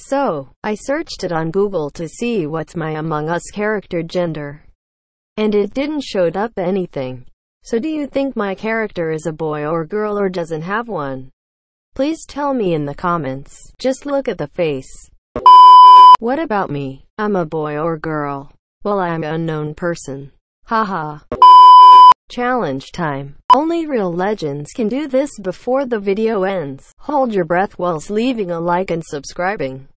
So, I searched it on Google to see what's my Among Us character gender. And it didn't showed up anything. So do you think my character is a boy or girl or doesn't have one? Please tell me in the comments. Just look at the face. What about me? I'm a boy or girl? Well, I'm an unknown person. Haha. Challenge time. Only real legends can do this before the video ends. Hold your breath whilst leaving a like and subscribing.